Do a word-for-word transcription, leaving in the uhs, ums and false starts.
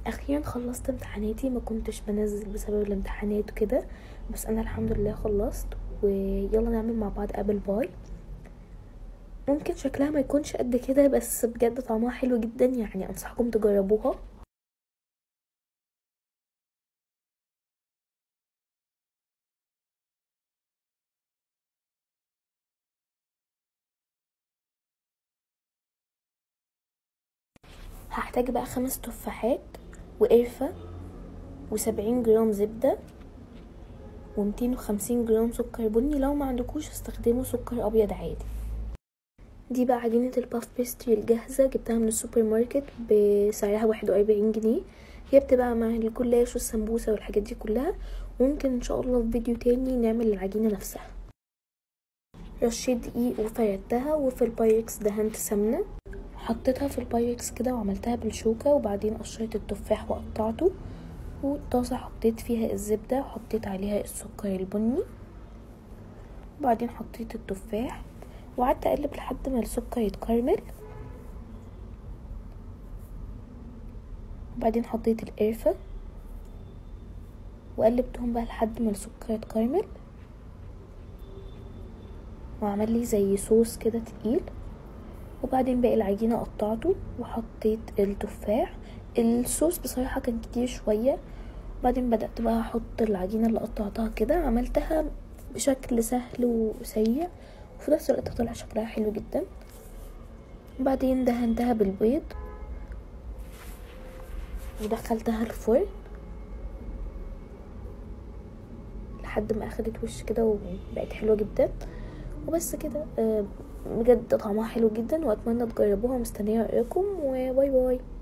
اخيرا خلصت امتحاناتي. ما كنتش بنزل بسبب الامتحانات وكده، بس انا الحمد لله خلصت. ويلا نعمل مع بعض ابل باي. ممكن شكلها ما يكونش قد كده، بس بجد طعمها حلو جدا، يعني انصحكم تجربوها. هحتاج بقى خمس تفاحات وقرفة وسبعين جرام زبدة ومتين وخمسين جرام سكر بني. لو ما عندكوش استخدموا سكر ابيض عادي. دي بقى عجينة الباف بيستري الجاهزة، جبتها من السوبر ماركت بسعرها واحد واربعين جنيه. هي بتبقى مع الجلاش والسمبوسة والحاجات دي كلها. ممكن ان شاء الله في فيديو تاني نعمل العجينة نفسها. رشيت دقيق وفردتها، وفي البايركس دهنت سمنة. حطيتها في البايركس كده وعملتها بالشوكة، وبعدين قشرت التفاح وقطعته. والطاسة حطيت فيها الزبدة وحطيت عليها السكر البني، وبعدين حطيت التفاح وقعدت اقلب لحد ما السكر يتكرمل. وبعدين حطيت القرفة وقلبتهم بقى لحد ما السكر يتكرمل وعمل لي زي صوص كده تقيل. وبعدين باقي العجينة قطعته وحطيت التفاح. الصوص بصراحة كان كتير شوية. وبعدين بدأت بقى احط العجينة اللي قطعتها كده. عملتها بشكل سهل وسريع، وفي نفس الوقت طلع شكلها حلو جدا. وبعدين دهنتها بالبيض ودخلتها الفرن لحد ما اخدت وش كده وبقت حلوة جدا. وبس كده. بجد طعمها حلو جدا، واتمنى تجربوها. مستنيه رايكم، وباي باي.